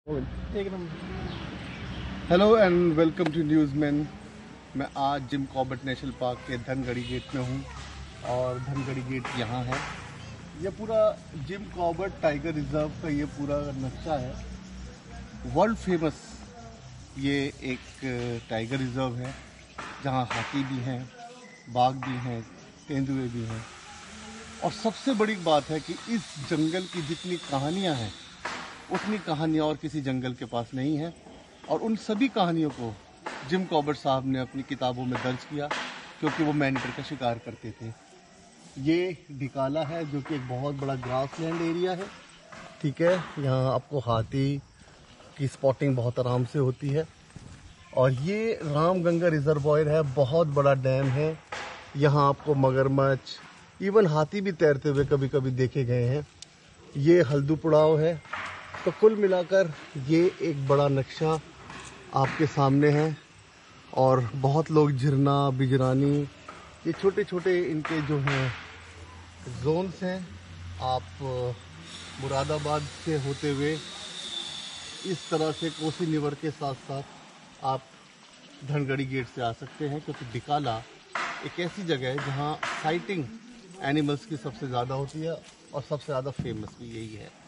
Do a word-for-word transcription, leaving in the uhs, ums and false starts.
एक number. Hello and welcome to newsman. मैं आज जिम कॉर्बेट नेशनल पार्क के धनगढ़ी गेट में हूँ और धनगढ़ी गेट यहाँ है। ये पूरा जिम कॉर्बेट टाइगर रिजर्व का ये पूरा नक्शा है। वर्ल्ड फेमस ये एक टाइगर रिजर्व है जहाँ हाथी भी हैं, बाघ भी हैं, तेंदुए भी हैं। और सबसे बड़ी बात है कि इस जंगल की जितनी कहानियाँ हैं उतनी कहानियाँ और किसी जंगल के पास नहीं है। और उन सभी कहानियों को जिम कॉर्बेट साहब ने अपनी किताबों में दर्ज किया क्योंकि वो मैंटर का शिकार करते थे। ये ढिकाला है जो कि एक बहुत बड़ा ग्रासलैंड एरिया है, ठीक है। यहाँ आपको हाथी की स्पॉटिंग बहुत आराम से होती है। और ये रामगंगा रिजर्वॉयर है, बहुत बड़ा डैम है। यहाँ आपको मगरमच्छ, इवन हाथी भी तैरते हुए कभी कभी देखे गए हैं। ये हल्दू पुड़ाव है। तो कुल मिलाकर ये एक बड़ा नक्शा आपके सामने है। और बहुत लोग झरना, बिजरानी, ये छोटे छोटे इनके जो हैं जोन्स हैं। आप मुरादाबाद से होते हुए इस तरह से कोसी निवर के साथ साथ आप धनगढ़ी गेट से आ सकते हैं, क्योंकि ढिकाला एक ऐसी जगह है जहाँ साइटिंग एनिमल्स की सबसे ज़्यादा होती है और सबसे ज़्यादा फेमस भी यही है।